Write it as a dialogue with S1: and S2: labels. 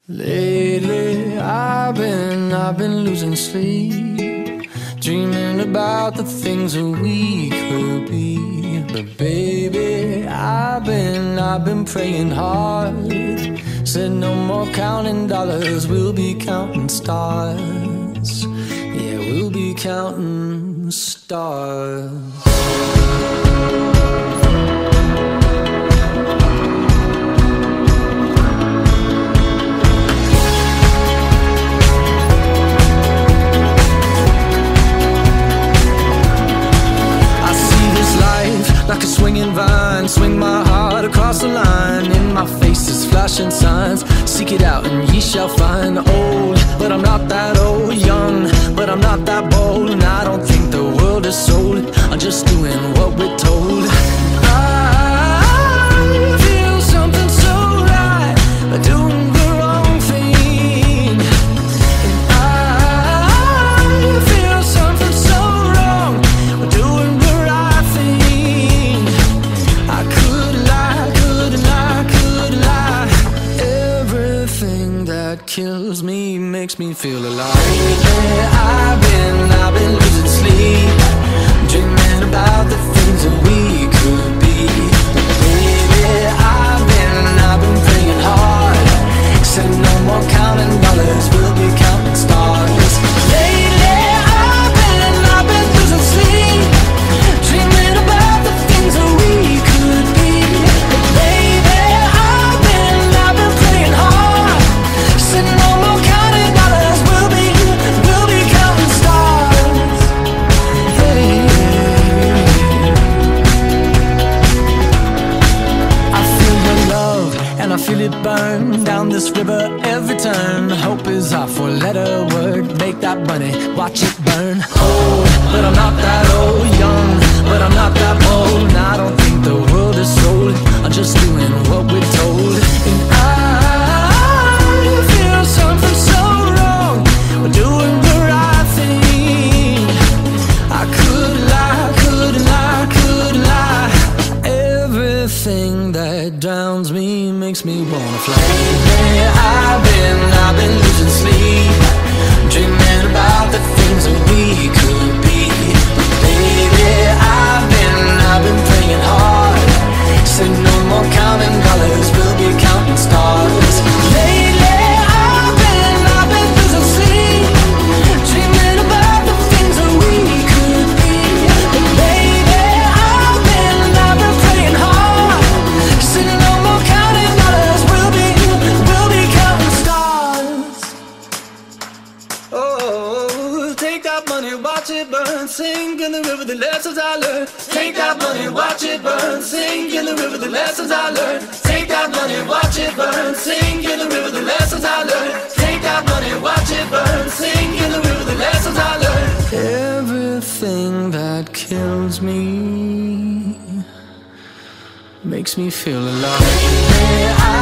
S1: Lately I've been losing sleep, dreaming about the things that we could be. But baby, I've been praying hard. Said no more counting dollars, we'll be counting stars. Yeah, we'll be counting stars. Like a swinging vine, swing my heart across the line. In my face is flashing signs. Seek it out and ye shall find. Old, but I'm not that old. Young, but I'm not that bold. And I don't think the world is sold. I'm just doing what we're told. I feel something so right, doing the wrong thing. And I feel something so wrong, doing the right thing. I could lie. Everything that kills me makes me feel alive. Lately I've been losing sleep, dreaming about the things that we could be. Baby, I've been praying hard. Said no more counting dollars, we'll be counting stars. Lately I've been losing sleep, dreaming about the things that we could be. Baby, I've been praying hard. Said no more counting dollars, we'll be counting stars. Hey. I feel your love and I feel it burn down this river every turn. Hope is our four-letter word. Make that money, watch it burn. Old, but I'm not that old. Young, but I'm not that bold. And I don't think the world is sold. I'm just doing what we're told. And I feel something so wrong, we're doing the right thing. I could lie. Everything that drowns me makes me wanna fly. Lately I've been losing sleep, dreaming about the things that we could be. Baby, I've been praying hard. Said no more counting dollars, we'll be counting stars. Lately I've been losing sleep, dreaming about the things that we could be. Baby, I've been praying hard. Said no more counting dollars, we'll be counting stars. Oh, take that money, watch it burn, sink in the river, the lessons I learned. Take that money, watch it burn, sink in the river, the lessons I learned. Take that money, watch it burn, sink in the river, the lessons I learned. Take that money, watch it burn, sink in the river, the lessons I learned. Everything that kills me makes me feel alive.